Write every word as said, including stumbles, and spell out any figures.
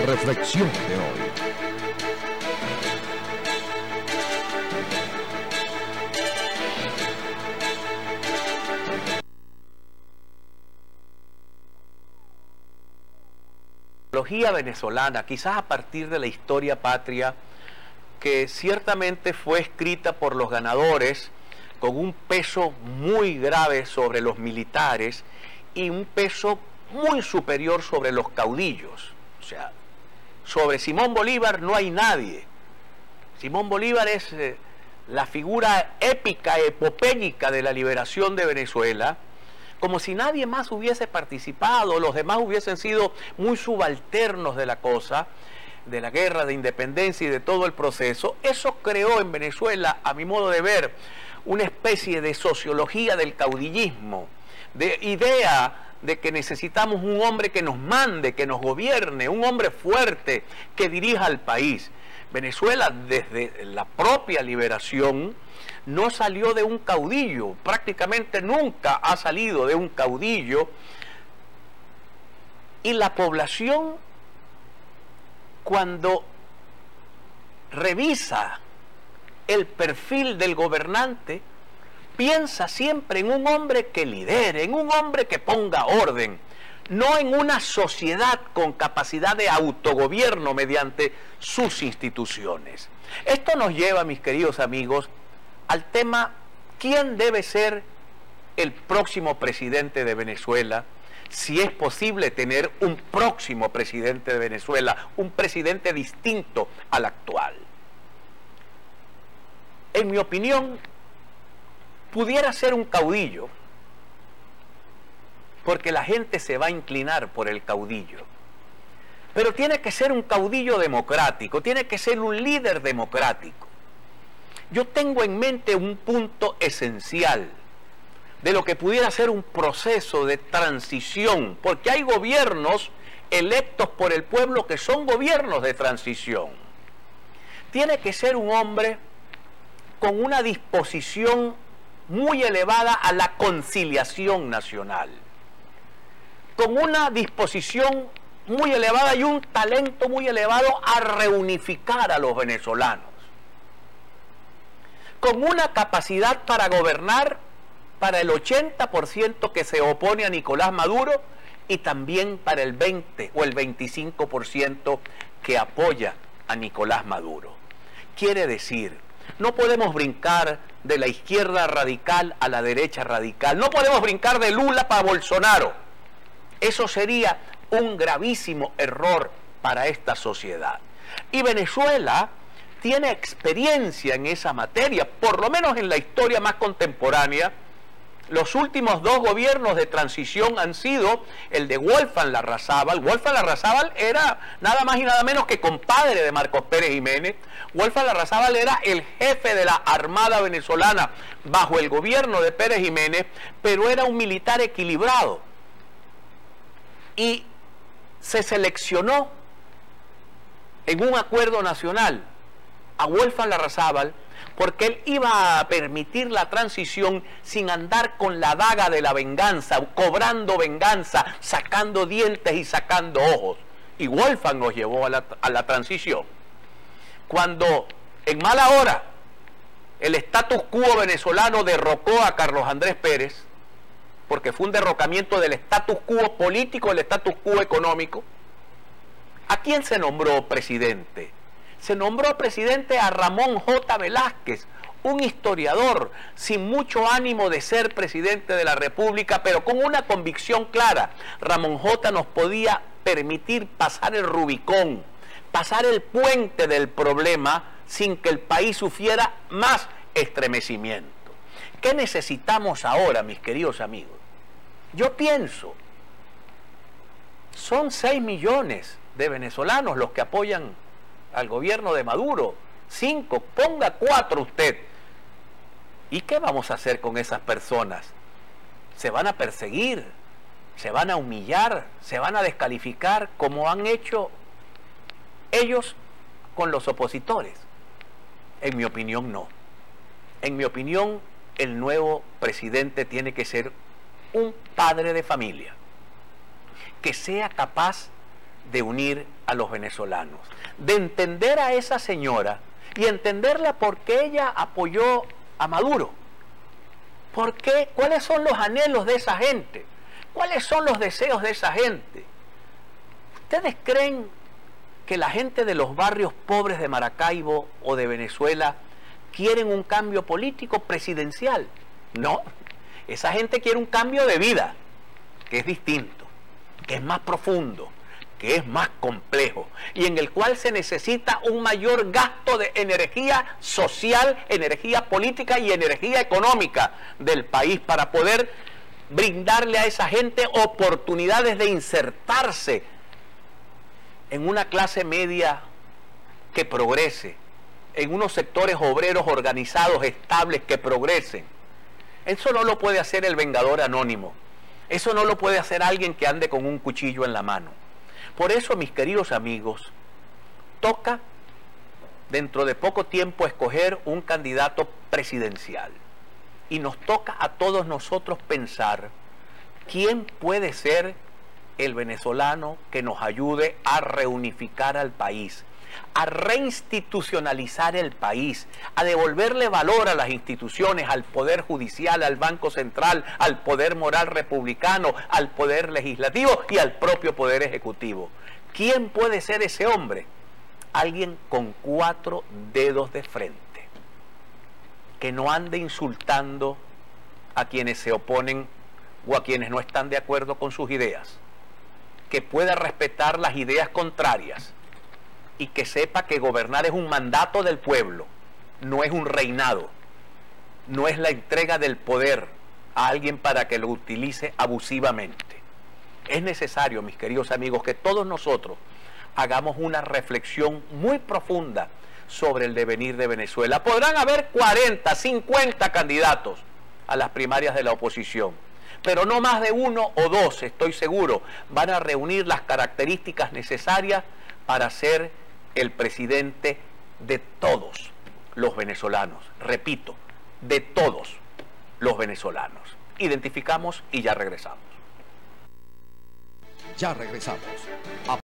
reflexión de hoy. La sociología venezolana, quizás a partir de la historia patria, que ciertamente fue escrita por los ganadores, con un peso muy grave sobre los militares y un peso muy superior sobre los caudillos. O sea, sobre Simón Bolívar no hay nadie. Simón Bolívar es eh, la figura épica, epopélica de la liberación de Venezuela, como si nadie más hubiese participado, los demás hubiesen sido muy subalternos de la cosa, de la guerra de independencia y de todo el proceso. Eso creó en Venezuela, a mi modo de ver, una especie de sociología del caudillismo, de idea de que necesitamos un hombre que nos mande, que nos gobierne, un hombre fuerte que dirija al país. Venezuela, desde la propia liberación, no salió de un caudillo, prácticamente nunca ha salido de un caudillo, y la población, cuando revisa el perfil del gobernante, piensa siempre en un hombre que lidere, en un hombre que ponga orden, no en una sociedad con capacidad de autogobierno mediante sus instituciones. Esto nos lleva, mis queridos amigos, al tema: ¿quién debe ser el próximo presidente de Venezuela? Si es posible tener un próximo presidente de Venezuela, un presidente distinto al actual. En mi opinión, pudiera ser un caudillo, porque la gente se va a inclinar por el caudillo. Pero tiene que ser un caudillo democrático, tiene que ser un líder democrático. Yo tengo en mente un punto esencial de lo que pudiera ser un proceso de transición, porque hay gobiernos electos por el pueblo que son gobiernos de transición. Tiene que ser un hombre con una disposición muy elevada a la conciliación nacional, con una disposición muy elevada y un talento muy elevado a reunificar a los venezolanos, con una capacidad para gobernar para el ochenta por ciento que se opone a Nicolás Maduro y también para el veinte o el veinticinco por ciento que apoya a Nicolás Maduro. Quiere decir, no podemos brincar de la izquierda radical a la derecha radical, no podemos brincar de Lula para Bolsonaro. Eso sería un gravísimo error para esta sociedad. Y Venezuela tiene experiencia en esa materia, por lo menos en la historia más contemporánea. Los últimos dos gobiernos de transición han sido el de Wolfgang Larrazábal. Wolfgang Larrazábal era nada más y nada menos que compadre de Marcos Pérez Jiménez. Wolfgang Larrazábal era el jefe de la Armada venezolana bajo el gobierno de Pérez Jiménez, pero era un militar equilibrado. Y se seleccionó en un acuerdo nacional a Wolfgang Larrazábal porque él iba a permitir la transición sin andar con la daga de la venganza, cobrando venganza, sacando dientes y sacando ojos. Y Wolfgang nos llevó a la, a la transición. Cuando en mala hora el status quo venezolano derrocó a Carlos Andrés Pérez, porque fue un derrocamiento del status quo político, el status quo económico, ¿a quién se nombró presidente? Se nombró presidente a Ramón J. Velázquez, un historiador sin mucho ánimo de ser presidente de la República, pero con una convicción clara. Ramón J. nos podía permitir pasar el Rubicón, pasar el puente del problema sin que el país sufriera más estremecimiento. ¿Qué necesitamos ahora, mis queridos amigos? Yo pienso, son seis millones de venezolanos los que apoyan al gobierno de Maduro, cinco, ponga cuatro usted. ¿Y qué vamos a hacer con esas personas? Se van a perseguir, se van a humillar, se van a descalificar como han hecho ellos con los opositores. En mi opinión, no. En mi opinión, el nuevo presidente tiene que ser un padre de familia, que sea capaz de unir a los venezolanos, de entender a esa señora y entenderla por qué ella apoyó a Maduro. ¿Por qué? ¿Cuáles son los anhelos de esa gente? ¿Cuáles son los deseos de esa gente? ¿Ustedes creen que la gente de los barrios pobres de Maracaibo o de Venezuela quieren un cambio político presidencial? No, esa gente quiere un cambio de vida, que es distinto, que es más profundo, que es más complejo y en el cual se necesita un mayor gasto de energía social, energía política y energía económica del país para poder brindarle a esa gente oportunidades de insertarse en una clase media que progrese, en unos sectores obreros organizados, estables, que progresen. Eso no lo puede hacer el vengador anónimo, eso no lo puede hacer alguien que ande con un cuchillo en la mano. Por eso, mis queridos amigos, toca dentro de poco tiempo escoger un candidato presidencial. Y nos toca a todos nosotros pensar quién puede ser el venezolano que nos ayude a reunificar al país, a reinstitucionalizar el país, a devolverle valor a las instituciones, al Poder Judicial, al Banco Central, al Poder Moral Republicano, al Poder Legislativo y al propio Poder Ejecutivo. ¿Quién puede ser ese hombre? Alguien con cuatro dedos de frente, que no ande insultando a quienes se oponen o a quienes no están de acuerdo con sus ideas, que pueda respetar las ideas contrarias, y que sepa que gobernar es un mandato del pueblo, no es un reinado, no es la entrega del poder a alguien para que lo utilice abusivamente. Es necesario, mis queridos amigos, que todos nosotros hagamos una reflexión muy profunda sobre el devenir de Venezuela. Podrán haber cuarenta, cincuenta candidatos a las primarias de la oposición, pero no más de uno o dos, estoy seguro, van a reunir las características necesarias para ser el presidente de todos los venezolanos. Repito, de todos los venezolanos. Identificamos y ya regresamos. Ya regresamos.